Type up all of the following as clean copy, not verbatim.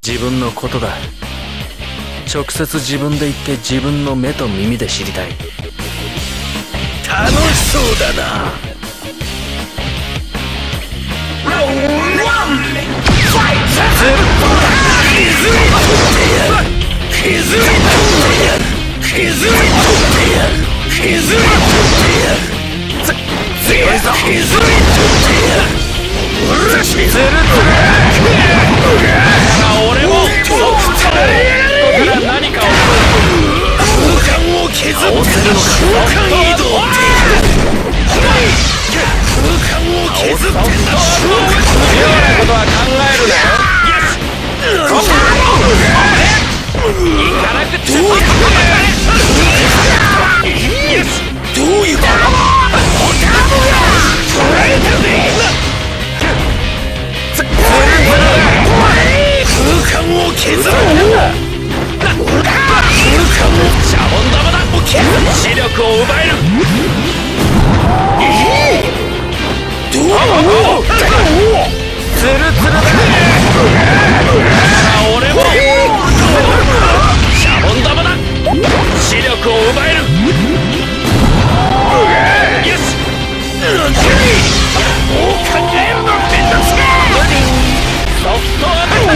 自分のことだ。直接自分で言って自分の目と耳で知りたい。 楽しそうだな。ラウンド1ファイト。削り取ってやる。削り取ってやる。削り取ってやる。削り取ってやる。強いぞ。削り取ってやる。ずるずる。俺もそこから何かを空間を削って空間移動って空間を削ってんだ。妙なことは考えるなよ。行かなくちゃ。どういうこと？空間を削るんだ。空間をシャボン玉だ。視力を奪える。どう？ツルツルだ。俺もシャボン玉だ。視力を奪える。よし。もう考えるのめんどくさい。ソフトアタック。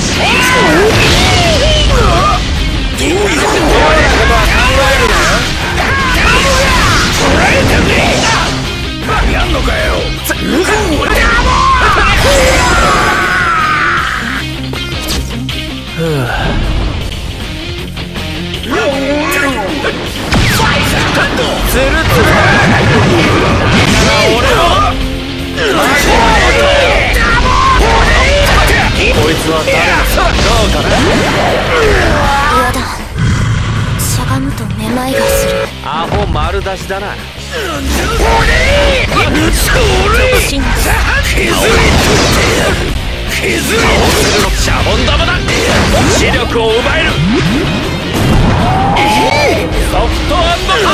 どういうことは考えるなよ。やんのかよ。つるつる。こいつは誰だ。どうかな。 やだ。しゃがむとめまいがする。 アホ丸出しだな。 シャボン玉だ。視力を奪える。ソフトアンドパス。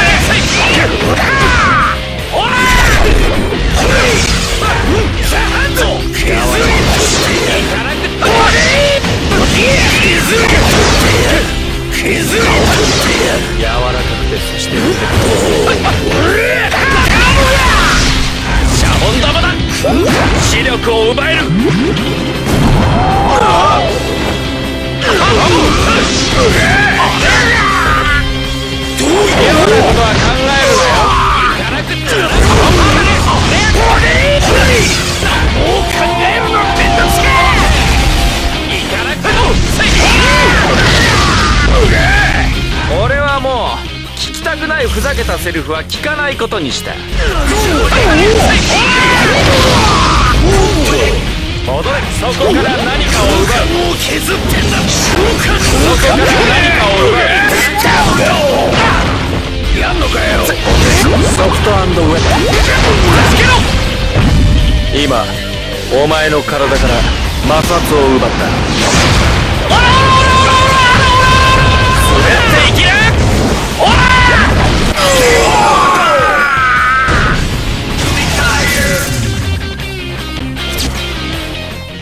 柔らかくてそしてシャボン玉だ。視力を奪える。どういうことは考えるなよ。もう考えるのめんどくさい。俺はもう聞きたくないふざけたセリフは聞かないことにした。戻れ。そこから何かを奪う。もう削ってんだ。そこから何かを奪う。やんのかよ。ソフトアンドウェポン。助けろ。今お前の体から摩擦を奪った。滑っていきな。おら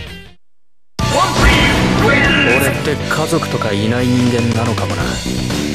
俺って家族とかいない人間なのかもな。